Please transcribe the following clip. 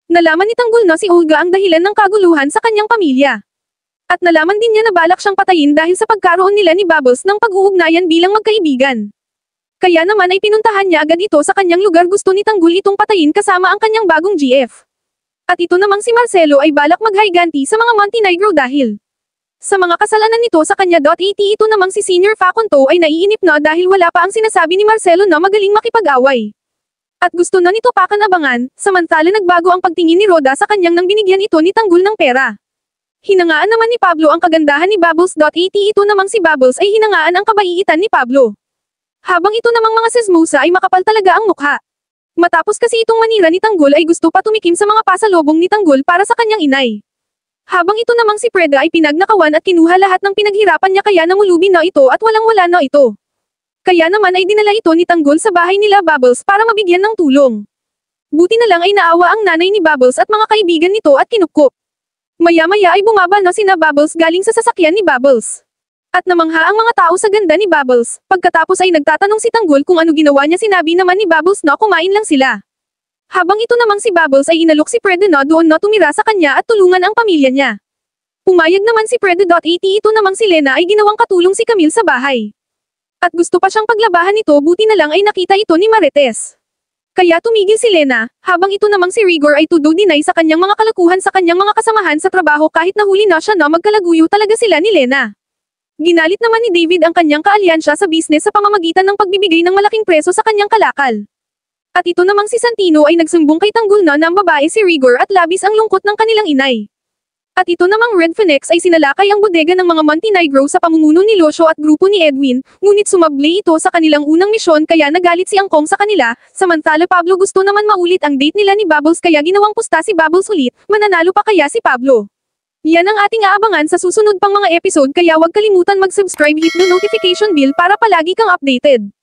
Nalaman ni Tanggol na si Olga ang dahilan ng kaguluhan sa kanyang pamilya. At nalaman din niya na balak siyang patayin dahil sa pagkaroon nila ni Bubbles ng pag-uugnayan bilang magkaibigan. Kaya naman ay pinuntahan niya agad ito sa kanyang lugar. Gusto ni Tanggol itong patayin kasama ang kanyang bagong GF. At ito namang si Marcelo ay balak maghiganti sa mga Montenegro dahil sa mga kasalanan nito sa kanya. Ito namang si Senior Faconto ay naiinip na dahil wala pa ang sinasabi ni Marcelo na magaling makipag-away. At gusto na nito pakan-abangan, samantala nagbago ang pagtingin ni Roda sa kanyang nang binigyan ito ni Tanggol ng pera. Hinangaan naman ni Pablo ang kagandahan ni Bubbles. Ito namang si Bubbles ay hinangaan ang kabaitan ni Pablo. Habang ito namang mga sesmosa ay makapal talaga ang mukha. Matapos kasi itong manira ni Tanggol ay gusto pa tumikim sa mga pasalubong ni Tanggol para sa kanyang inay. Habang ito namang si Preda ay pinagnakawan at kinuha lahat ng pinaghirapan niya kaya namulubi na ito at walang-wala na ito. Kaya naman ay dinala ito ni Tanggol sa bahay nila Bubbles para mabigyan ng tulong. Buti na lang ay naawa ang nanay ni Bubbles at mga kaibigan nito at kinupkop. Maya-maya ay bumaba na sina Bubbles galing sa sasakyan ni Bubbles. At namangha ang mga tao sa ganda ni Bubbles. Pagkatapos ay nagtatanong si Tanggol kung ano ginawa niya. Sinabi naman ni Bubbles na kumain lang sila. Habang ito namang si Bubbles ay inalok si Preda na doon na tumira sa kanya at tulungan ang pamilya niya. Pumayag naman si Preda. Ito namang si Lena ay ginawang katulong si Camille sa bahay. At gusto pa siyang paglabahan nito. Buti na lang ay nakita ito ni Marites. Kaya tumigil si Lena, habang ito namang si Rigor ay to-do deny sa kanyang mga kalakuhan sa kanyang mga kasamahan sa trabaho kahit nahuli na siya na magkalaguyo talaga sila ni Lena. Ginalit naman ni David ang kanyang kaalyansya sa business sa pamamagitan ng pagbibigay ng malaking preso sa kanyang kalakal. At ito namang si Santino ay nagsumbong kay Tanggol na ng babae si Rigor at labis ang lungkot ng kanilang inay. At ito namang Red Phoenix ay sinalakay ang bodega ng mga Montenegro sa pamumuno ni Lucio at grupo ni Edwin, ngunit sumabli ito sa kanilang unang misyon kaya nagalit si Angkong sa kanila, samantala Pablo gusto naman maulit ang date nila ni Bubbles kaya ginawang pusta si Bubbles ulit, mananalo pa kaya si Pablo? Yan ang ating aabangan sa susunod pang mga episode kaya huwag kalimutan mag-subscribe, hit the notification bell para palagi kang updated.